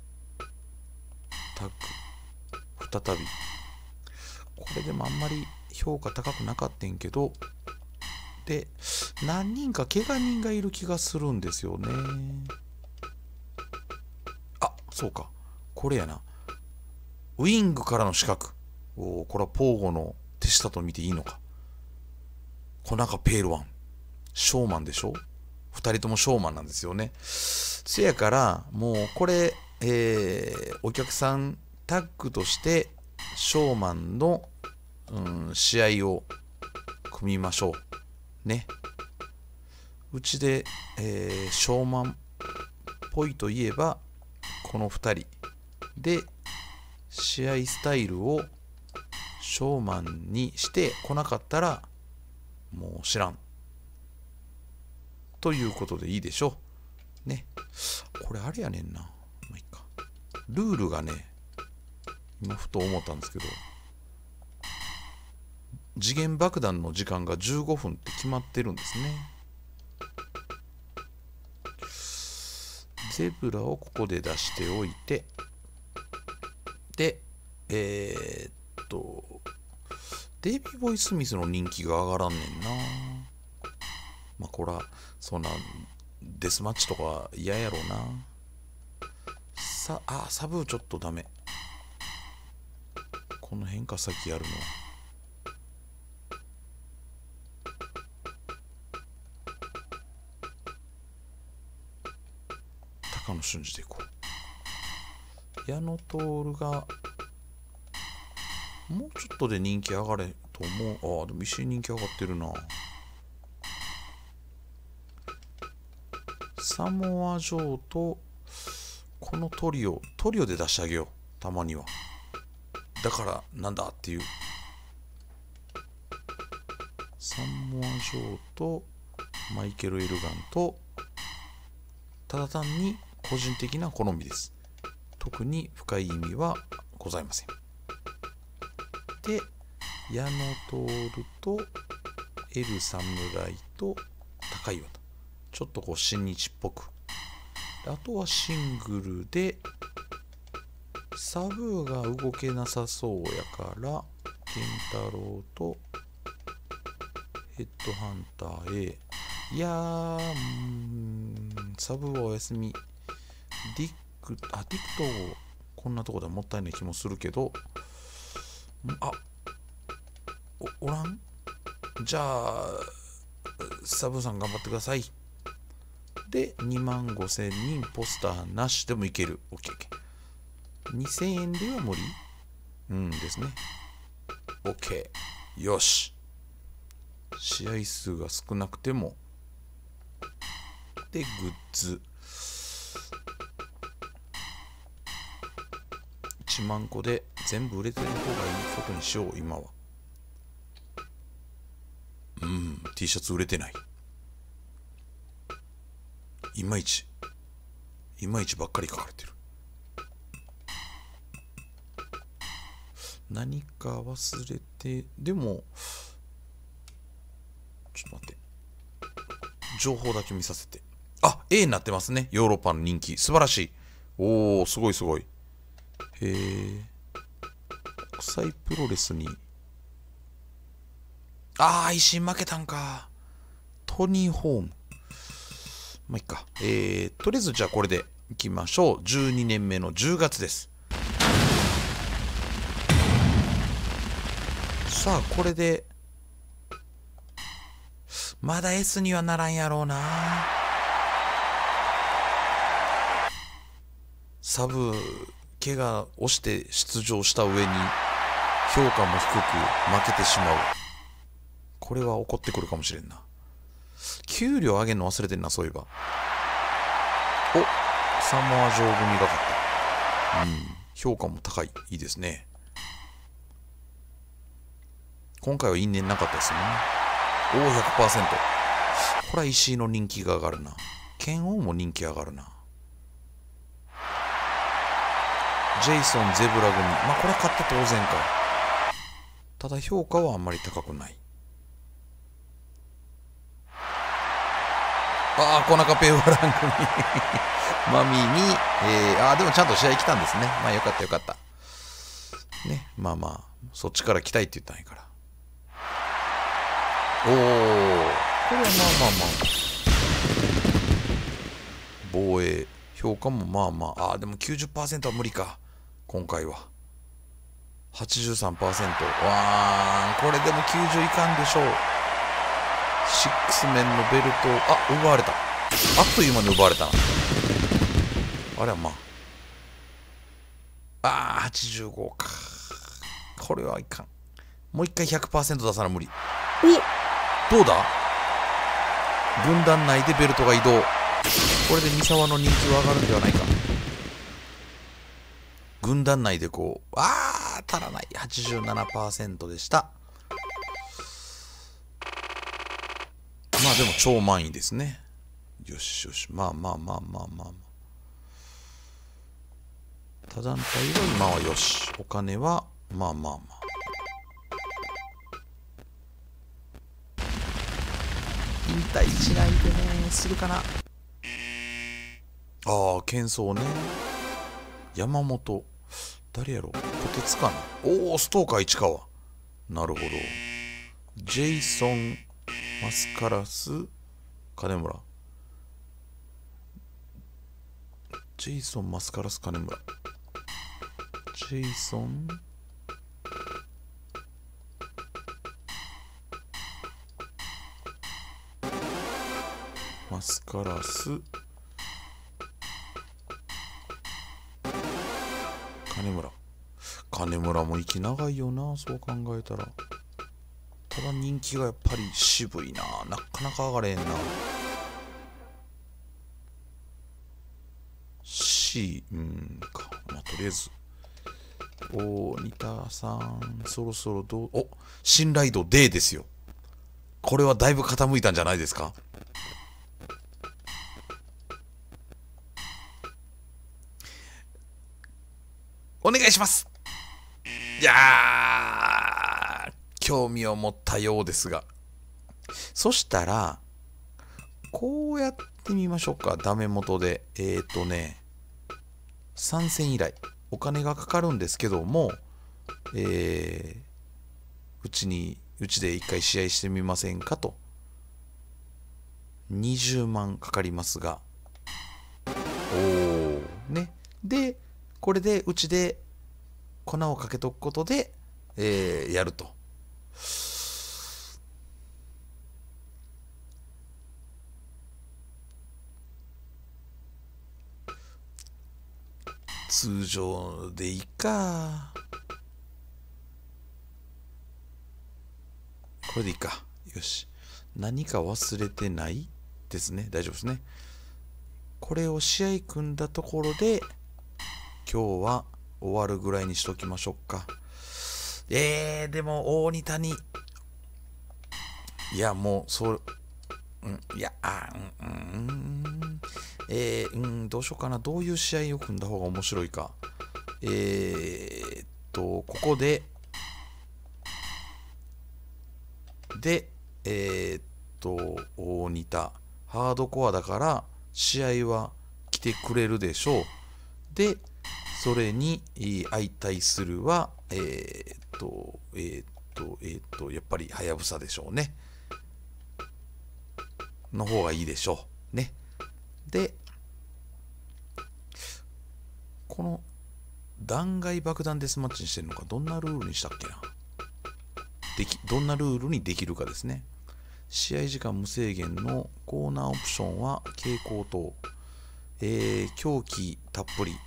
[SPEAKER 1] タッグ、再び。これでもあんまり評価高くなかったんけど、で、何人か怪我人がいる気がするんですよね。あ、そうか。これやな。ウィングからの資格。おこれはポーゴの手下と見ていいのか。コナカ・ペールワン。ショーマンでしょ？二人ともショーマンなんですよね。せやから、もうこれ、えー、お客さんタッグとしてショーマンの、うん、試合を組みましょう。ね。うちで、えー、ショーマンっぽいといえば、この二人で試合スタイルをショーマンにしてこなかったら、もう知らん。ということでいいでしょう。ね。これあれやねんな。まあいいか。ルールがね、今ふと思ったんですけど、時限爆弾の時間がじゅうごふんって決まってるんですね。ゼブラをここで出しておいて、で、えー、っと、デイビー・ボイ・スミスの人気が上がらんねんな。まあこれはそんなデスマッチとか嫌やろうな。さあ、サブーちょっとダメ。この変化先やるのは。高野俊二でいこう。矢野徹がもうちょっとで人気上がれと思う。ああ、でも石井人気上がってるな。サモア・ジョーとこのトリオトリオで出してあげよう。たまには。だからなんだっていう。サモア・ジョーとマイケル・エルガンと、ただ単に個人的な好みです。特に深い意味はございません。で、矢野徹とエル侍と高岩と、ちょっとこう新日っぽく。あとはシングルでサブが動けなさそうやから健太郎とヘッドハンター A。 いやー、うーん、サブはお休み。ディック、あ、ディックとこんなとこではもったいない気もするけど、あ、お、おらん？じゃあサブさん頑張ってください。で、にまんごせんにんポスターなしでもいける。 オーケーオーケー。 にせんえんでは無理うんですね。 OK。 よし。試合数が少なくても。で、グッズいちまんこで全部売れてる方がいいことにしよう。今はうんん、T シャツ売れてない。いまいちいまいちばっかり書かれてる。何か忘れて、でもちょっと待って、情報だけ見させて。あ、 A になってますね。ヨーロッパの人気素晴らしい。おお、すごいすごい。へえ、国際プロレスに、ああ、維新負けたんか。トニー・ホーム。まあいっか。えー、とりあえずじゃあこれでいきましょう。じゅうにねんめのじゅうがつです。さあこれでまだ S にはならんやろうな。サブ怪我をして出場した上に評価も低く負けてしまう。これは怒ってくるかもしれんな。給料上げるの忘れてんな、そういえば。お、サモア上組が勝った。うん、評価も高い。いいですね。今回は因縁なかったですよね。おお、ひゃくパーセント。これは石井の人気が上がるな。剣王も人気上がるな。ジェイソン、ゼブラ組。まあこれ勝って当然か。ただ評価はあんまり高くない。ああ、コナカペウラン組マミーに、えー、ああ、でもちゃんと試合来たんですね。まあよかったよかった。ね、まあまあ、そっちから来たいって言ったんやから。おお、これはまあまあまあ。防衛、評価もまあまあ、ああ、でも きゅうじゅっパーセント は無理か。今回は。はちじゅうさんパーセント。わー、これでもきゅうじゅういかんでしょう。シックスメンのベルト、あ、奪われた。あっという間に奪われたな。あれはまあ。ああ、はちじゅうごか。これはいかん。もう一回 ひゃくパーセント 出さな無理。お、どうだ。軍団内でベルトが移動。これで三沢の人気は上がるんではないか。軍団内でこう、あー、足らない。はちじゅうななパーセント でした。まあでも超満員ですね。よしよし。まあまあまあまあまあまあ。他団体は今はよし。お金はまあまあまあ。引退しないでね。するかな。ああ、喧騒ね。山本。誰やろ。こてつかな。おお、ストーカー市川。なるほど。ジェイソン、マスカラス、金村。ジェイソン、マスカラス、金村。ジェイソン、マスカラス、金村。金村も息長いよな、そう考えたら。ただ人気がやっぱり渋いな。なかなか上がれんな。C、うんか。まあ、とりあえず。大仁田さん、そろそろどう、お、信頼度 D ですよ。これはだいぶ傾いたんじゃないですか。お願いします。いやー、興味を持ったようですが。そしたら、こうやってみましょうか。ダメ元で。えーとね、参戦依頼。お金がかかるんですけども、えー、うちに、うちで一回試合してみませんかと。にじゅうまんかかりますが。おー、ね。で、これでうちで粉をかけとくことで、えー、やると。通常でいいか。これでいいか。よし。何か忘れてないですね。大丈夫ですね。これを試合組んだところで、今日は終わるぐらいにしときましょうか。えー、でも大仁田にいや、もう、そう、うん、いや、あ、うん、うん、えー、うん、どうしようかな。どういう試合を組んだ方が面白いか。えーっと、ここで、で、えーっと、大仁田、ハードコアだから、試合は来てくれるでしょう。で、それに相対するは、えーっと、えーっと、えーっと、やっぱり、はやぶさでしょうね。の方がいいでしょう。ね。で、この弾劾爆弾デスマッチにしてるのか、どんなルールにしたっけな。でき、どんなルールにできるかですね。試合時間無制限のコーナーオプションは蛍光灯、えー、狂気たっぷり、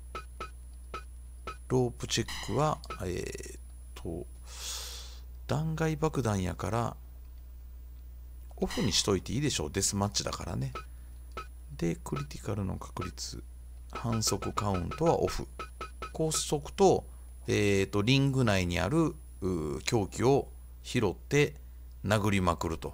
[SPEAKER 1] ロープチェックは、えー、っと、弾劾爆弾やからオフにしといていいでしょう。デスマッチだからね。で、クリティカルの確率、反則カウントはオフ。高速と、えー、とリング内にある凶器を拾って殴りまくると。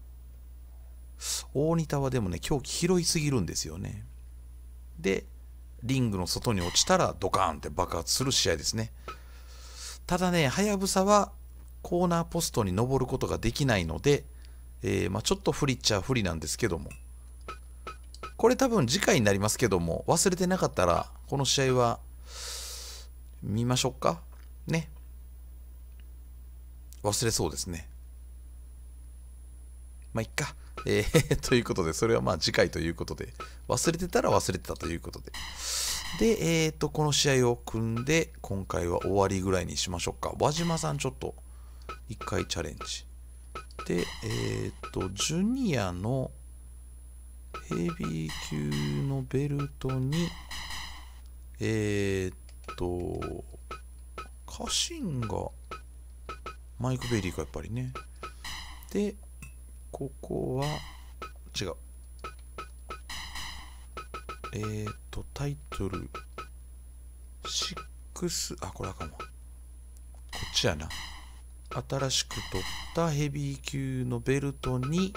[SPEAKER 1] 大仁田はでもね、凶器拾いすぎるんですよね。で、リングの外に落ちたらドカーンって爆発する試合ですね。ただね、はやぶさはコーナーポストに登ることができないので、えーまあ、ちょっと不利っちゃ不利なんですけども、これ多分次回になりますけども、忘れてなかったらこの試合は見ましょうかね。忘れそうですね。まあいっか。えー、ということで、それはまあ次回ということで、忘れてたら忘れてたということで。で、えっ、ー、と、この試合を組んで、今回は終わりぐらいにしましょうか。輪島さん、ちょっと、一回チャレンジ。で、えっ、ー、と、ジュニアのヘビー級のベルトに、えっ、ー、と、家臣が、マイク・ベリーか、やっぱりね。で、ここは、違う。えーと、タイトル、ろく、あ、これあかんわ。こっちやな。新しく取ったヘビー級のベルトに、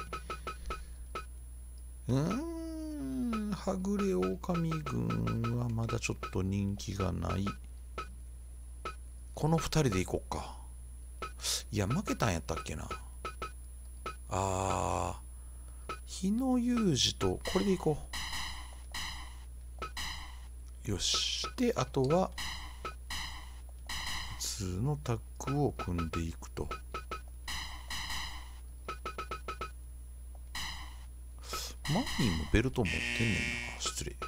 [SPEAKER 1] うーん、はぐれ狼軍はまだちょっと人気がない。このふたりでいこうか。いや、負けたんやったっけな。あー、日野裕二と、これでいこう。よし。で、あとは、普通のタッグを組んでいくと。マニーもベルト持ってんねんな。失礼。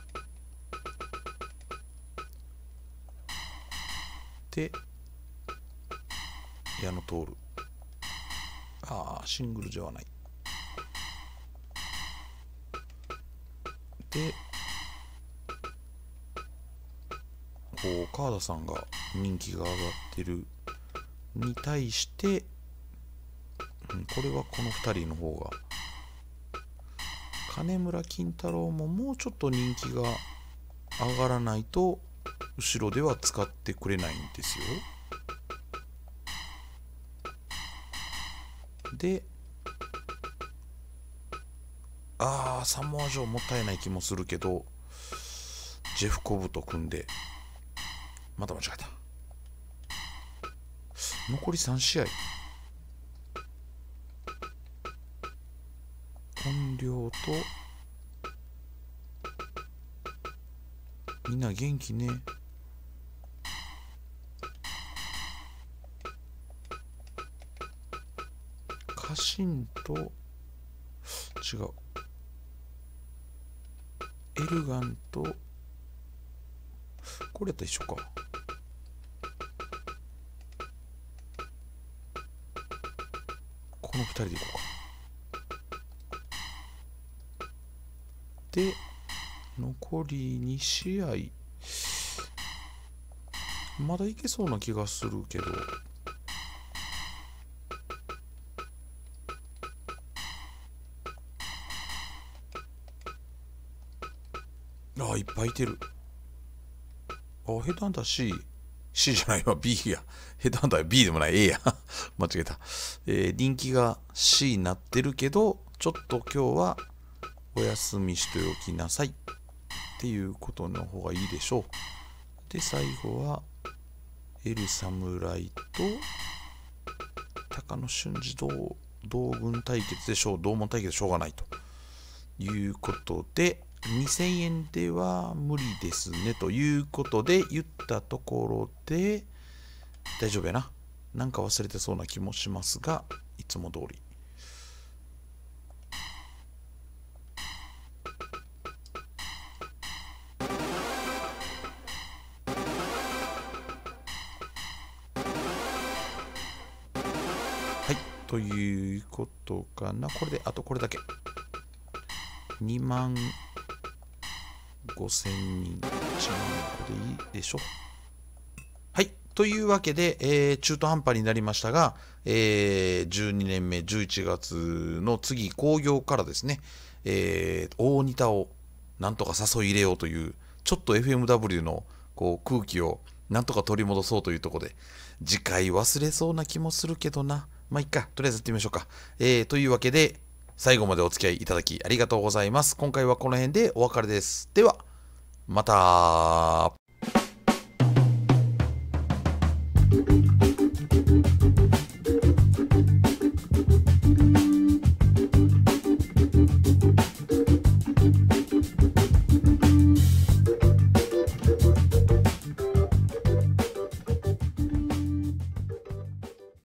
[SPEAKER 1] で、矢野徹。ああ、シングルじゃない。で、こう、川田さんが人気が上がってるに対して、うん、これはこのふたりの方が、金村金太郎ももうちょっと人気が上がらないと、後ろでは使ってくれないんですよ。で、ああ、サモア城もったいない気もするけど、ジェフコブと組んで、また間違えた。残りさん試合。本領と、みんな元気ね。家臣と、違う。エルガンと、これやったら一緒か。このふたりでいこうか。で、残りに試合。まだいけそうな気がするけど。ああ、いっぱいいてる。あ、下手だし、 C じゃないわ、B や。ヘッドハンターは B でもない、A や。間違えた。えー、人気が C になってるけど、ちょっと今日はお休みしておきなさい。っていうことの方がいいでしょう。で、最後は、L 侍と、高野俊二同同軍対決でしょう、同門対決でしょうがないということで、にせんえんでは無理ですねということで言ったところで、大丈夫やな。なんか忘れてそうな気もしますが、いつも通り。はい、ということかな。これで、あとこれだけ。にまんごせんにん、いちまんこでいいでしょ。はい。というわけで、えー、中途半端になりましたが、えー、じゅうにねんめじゅういちがつの次、興行からですね、えー、大仁田をなんとか誘い入れようという、ちょっと エフエムダブリュー のこう空気をなんとか取り戻そうというところで、次回忘れそうな気もするけどな。まあ、いっか。とりあえずやってみましょうか。えー、というわけで、最後までお付き合いいただきありがとうございます。今回はこの辺でお別れです。では、また。